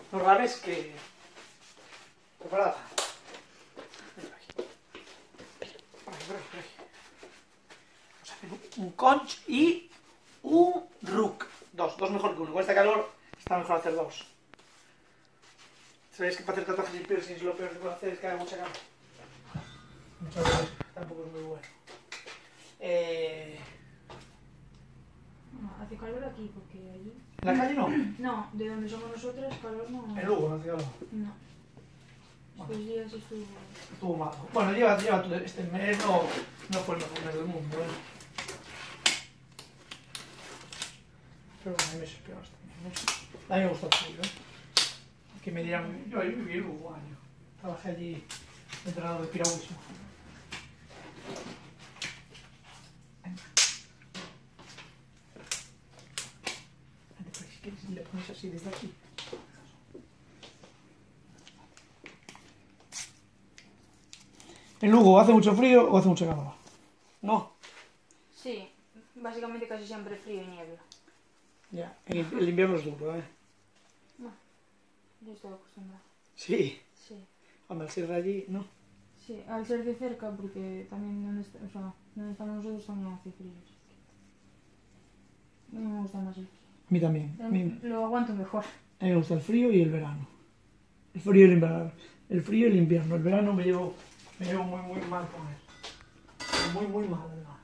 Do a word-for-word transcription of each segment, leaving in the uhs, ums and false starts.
Lo raro es que... Preparada. Vamos a hacer un conch y un rook. Dos, dos mejor que uno. Con esta calor está mejor hacer dos. ¿Sabéis que para hacer tatuajes y piercings lo peor que puedo hacer es que haga mucha calor? Muchas veces tampoco es muy bueno. Eh... No, hace calor aquí porque allí... ¿En la calle no? No, de donde somos nosotros, calor no... En Lugo no hace calor. No. Bueno. Estos días estuvo... Estuvo malo. Bueno, lleva, lleva todo este mes, no, no fue el mejor mes del mundo, ¿eh? Pero bueno, hay meses peores también, ¿no? A mí me gusta el frío, ¿eh? Que me dirán, yo ahí viví en Lugo un año. Trabajé allí entrenador de piragüismo. Si quieres, le pones así desde aquí. ¿En Lugo hace mucho frío o hace mucho calor? No. Sí, básicamente casi siempre frío y niebla. Ya, el, el invierno es duro, ¿eh? No, yo estoy acostumbrada. Sí. Sí. Hombre, al ser de allí, ¿no? Sí, al ser de cerca, porque también donde, está, o sea, donde estamos nosotros también hace frío. A mí me gusta más el frío. A mí también. A mí, Lo aguanto mejor. a mí me gusta el frío y el verano. El frío y el invierno. El frío y el invierno. El verano me llevo, me llevo muy, muy mal con él. Muy, muy mal, además.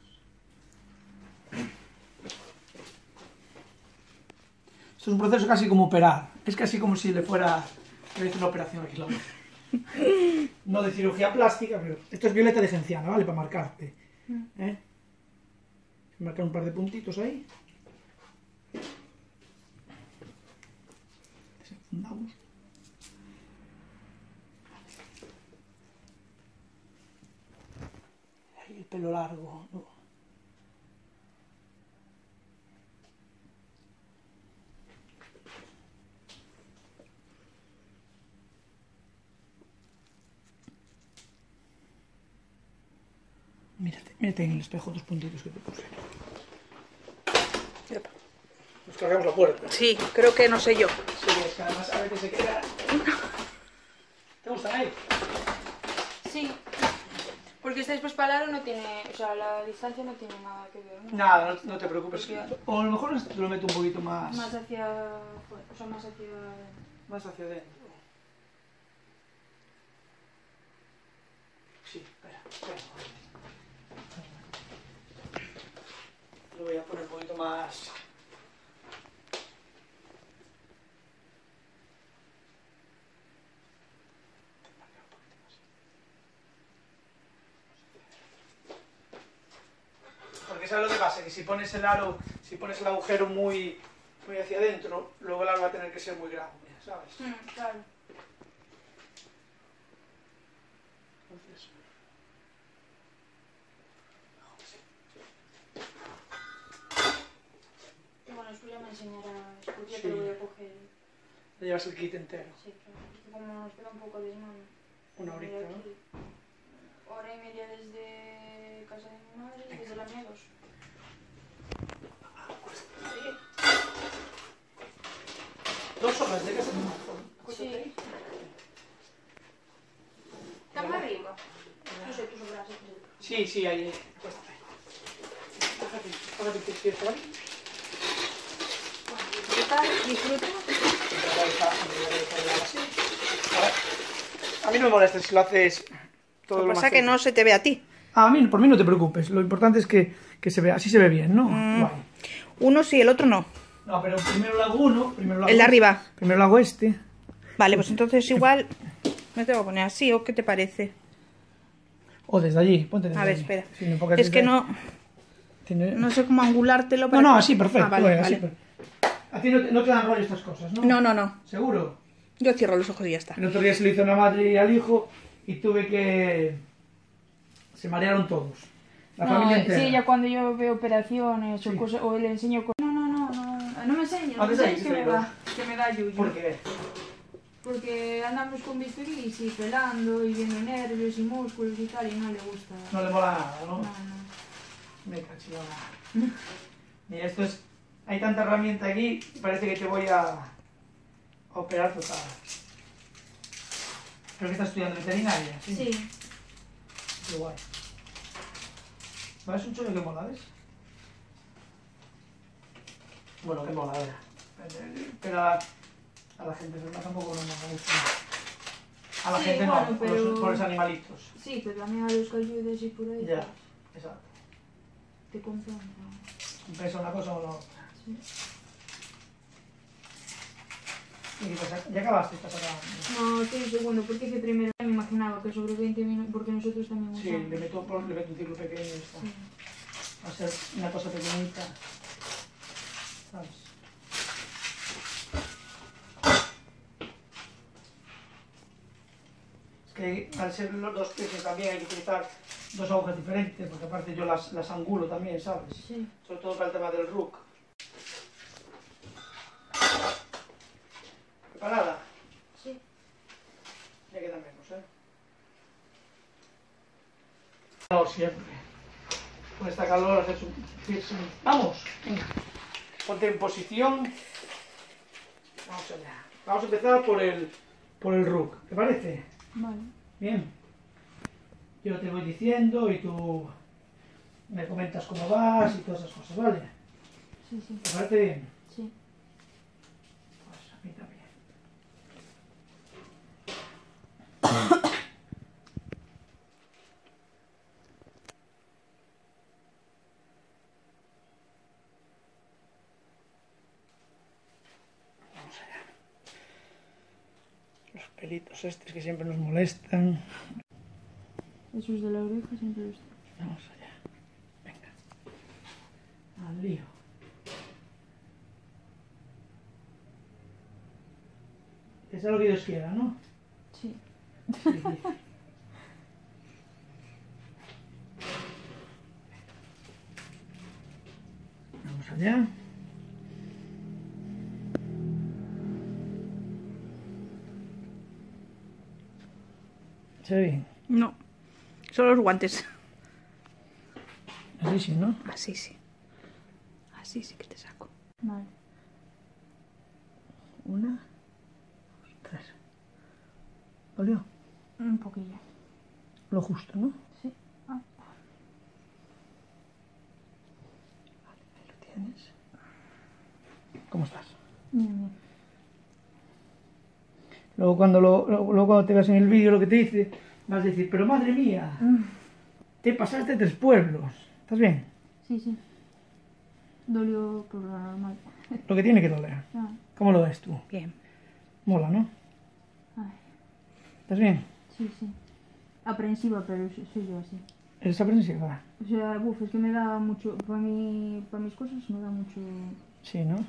Esto es un proceso casi como operar. Es casi como si le fuera a hacer una operación aquí. No de cirugía plástica, pero esto es violeta de genciana, ¿vale? Para marcarte. ¿Eh? Marcar un par de puntitos ahí. Desenfundamos. Ahí el pelo largo, ¿no? Mírate, mírate en el espejo tus puntitos que te puse. Yep. Nos cargamos la puerta. Sí, creo que no sé yo. Sí, es que además a veces se queda... ¿Te gustan ahí? Sí, porque este después para el aro no tiene, o sea, la distancia no tiene nada que ver, ¿no? Nada, no, no te preocupes. Porque- O a lo mejor te lo meto un poquito más... Más hacia, o sea, más hacia... Más hacia adentro. Sí, espera, espera. Lo voy a poner un poquito más... Porque sabes lo que pasa, que si pones el aro, si pones el agujero muy, muy hacia adentro, luego el aro va a tener que ser muy grande, ¿sabes? Mm, claro. Entonces... Bueno, después ya me enseñarás, porque ya Sí. te lo voy a coger. Le llevas el kit entero. Sí, claro. Porque como nos queda un poco de mano. Una horita, de ¿no? aquí, hora y media desde casa de mi madre y desde la mía dos. Dos horas de casa de mi madre. Sí. ¿Está más arriba? No sé, tú sabrás. ¿Eh? Sí, sí, ahí. Acuéstate. Bájate, bájate que quieres, ¿vale? ¿Qué tal? Disfruta. A mí no me molesta si lo haces todo Lo lo que más pasa es que cerca. no se te ve a ti. A mí, por mí no te preocupes. Lo importante es que, que se vea. Así se ve bien, ¿no? Mm. Guay. Uno sí, el otro no. No, pero primero lo hago uno. Primero lo hago El de arriba. Primero lo hago este. Vale, pues entonces igual me tengo que poner así, ¿o qué te parece? O desde allí. Ponte desde A ver, allí. espera. Si me enfocas Es desde que ahí. no, Tiene- no sé cómo angulártelo No, para... no, así, perfecto. Ah, vale, venga, así, vale. per- a ti no te, no te dan rollo estas cosas, ¿no? No, no, no. ¿Seguro? Yo cierro los ojos y ya está. El otro día se lo hizo a una madre al hijo y tuve que... Se marearon todos. La No, familia eh, entera. sí, ya cuando yo veo operaciones Sí. o, cosas, o le enseño cosas... No, no, no, no, no me enseñes, no Ah, me te enseñes que me enseño, da, que me da yuyu. ¿Por qué? Porque andamos con bisturí y pelando y viendo nervios y músculos y tal y no le gusta. No le mola nada, ¿no? No, no. Me cachillona. Mira, esto es... Hay tanta herramienta aquí, parece que te voy a... a operar total. Creo que estás estudiando veterinaria, ¿sí? Sí. Qué guay. ¿Vale? Es un chollo que mola, ¿ves? Bueno, que mola, a ver. Pero a, a la gente tampoco no me gusta. A la Sí, gente no, bueno, por, pero- los, por los animalitos. Sí, pero también a los que ayudes y por ahí. Ya, pues, exacto. te compran. Pesa una cosa o la otra. Sí. ¿Y qué pasa? ¿Ya acabaste? ¿Estás acabando? No, estoy un segundo, porque que primero me imaginaba que sobre veinte minutos, porque nosotros también Sí, usamos. le meto, por- le meto un ciclo pequeño y está. Sí. Va a ser una cosa pequeñita. ¿Sabes? Es que al ser los dos piezas también hay que utilizar dos agujas diferentes, porque aparte yo las, las angulo también, ¿sabes? Sí. Sobre todo para el tema del rook. ¿Preparada? Sí. Ya queda menos, ¿eh? Calor siempre. Con esta calor haces un piercing. ¡Vamos! Venga. Ponte en posición. Vamos allá. Vamos a empezar por el, por el rook. ¿Te parece? Vale. Bien. Yo te voy diciendo y tú me comentas cómo vas y todas esas cosas, ¿vale? Sí, sí. ¿Te parece bien? Sí. Pues a mí también. Vamos allá. Los pelitos estos que siempre nos molestan. Esos de la oreja siempre los... Vamos allá. Venga. Al lío. Que sea lo que Dios quiera, ¿no? Sí. Sí, dice. Vamos allá. ¿Se ve bien? No, solo los guantes. Así sí, ¿no? Así sí. Así sí que te saco. Vale. Una, dos, tres. ¿Dolió? Un poquillo. Lo justo, ¿no? Sí. Ah. Ahí lo tienes. ¿Cómo estás? Bien, bien. Luego cuando, lo, luego cuando te veas en el vídeo lo que te dice, vas a decir, pero madre mía, Mm. te pasaste tres pueblos. ¿Estás bien? Sí, sí. Dolió por lo normal. Lo que tiene que doler. Ah. ¿Cómo lo ves tú? Bien. Mola, ¿no? Ay. ¿Estás bien? Sí, sí. Aprensiva, pero soy soy yo así. ¿Eres aprensiva? O sea, buf, es que me da mucho, para mí, para mis cosas me da mucho... Sí, ¿no? Bueno,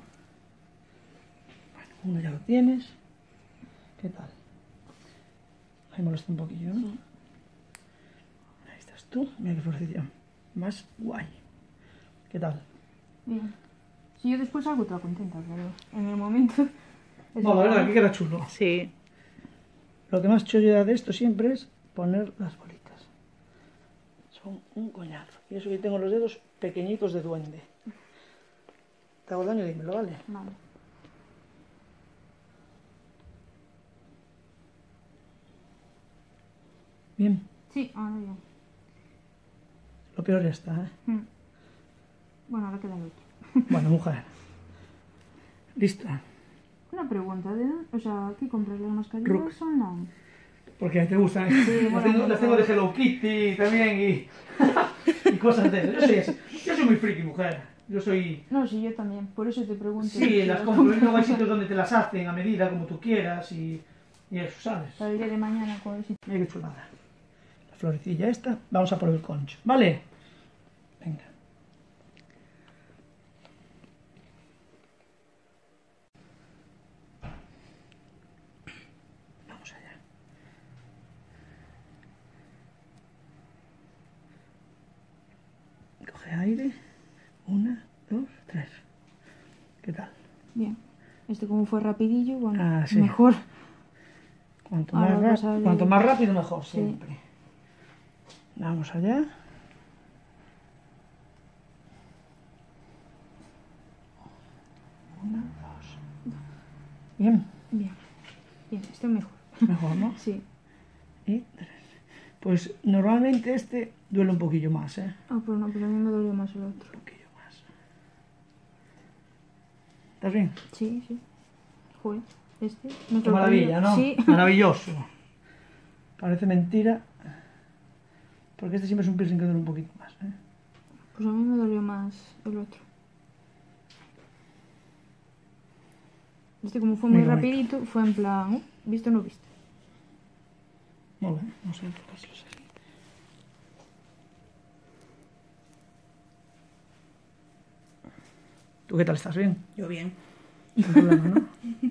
uno ya lo tienes. ¿Qué tal? Ahí molesta un poquillo, ¿no? Sí. Ahí estás tú. Mira qué florecilla más guay. ¿Qué tal? Bien. Sí, yo después salgo toda contenta, pero en el momento... es No, la verdad, verdad. que queda chulo. Sí. Lo que más chollo de esto siempre es poner las bolitas. Son un coñazo. Y eso que tengo los dedos pequeñitos de duende. ¿Te hago daño? Dímelo, ¿vale? Vale. Bien. Sí, ahora bien. Lo peor ya está, ¿eh? Mm. Bueno, ahora queda el otro. Bueno, mujer. ¿Lista? Una pregunta, ¿de dónde? O sea, ¿qué compras las mascarillas Rook. online? Porque te gustan. Sí, las, bueno, tengo, bueno. las tengo de Hello Kitty también y, y cosas de eso. Yo soy así. Yo soy muy friki, mujer. Yo soy... No, sí, yo también, por eso te pregunto. Sí, las compro. Y luego hay sitios donde te las hacen a medida, como tú quieras y, y eso, ¿sabes? Para el día de mañana, con el sitio. Mira qué chulada. La florecilla esta. Vamos a por el concho. ¿Vale? Venga. Vamos allá. Coge aire. Una, dos, tres. ¿Qué tal? Bien. Este como fue rapidillo, bueno, Ah, sí. mejor. Cuanto Ahora más, va a rap- salir- cuanto más rápido, mejor, Sí. siempre. Vamos allá. Una, dos. Bien. Bien. Bien, este es mejor. Mejor, ¿no? Sí. Y tres. Pues normalmente este duele un poquillo más, ¿eh? Ah, pues no, pues a mí me dolió más el otro. Un poquillo más. ¿Estás bien? Sí, sí. Joder, este. me Qué maravilla, ¿no? Sí. Maravilloso. Parece mentira. Porque este siempre es un piercing que duele un poquito más, ¿eh? Pues a mí me dolió más el otro. Este como fue muy Muy bonito. rapidito, fue en plan, ¿eh? ¿Visto o no visto? Molt bé, no sé què passa aquí. ¿Tú qué tal estás? ¿Bien? Yo bien. Sin problema, ¿no?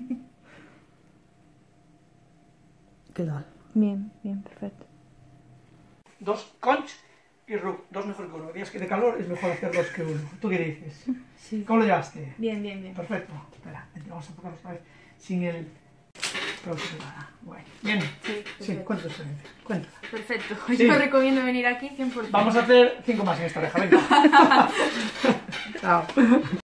¿Qué tal? Bien, bien, perfecto. Dos conch y rub, dos mejor que uno. Días que de calor es mejor hacer dos que uno. ¿Tú qué dices? Sí. ¿Cómo lo llevaste? Bien, bien, bien. Perfecto. Espera, vamos a tocarlo esta vez sin el... Bueno, bien. Sí, Sí, perfecto. cuenta tu experiencia. Cuéntala. Perfecto. Sí. Yo recomiendo venir aquí cien por ciento. Vamos a hacer cinco más en esta oreja, venga. Chao.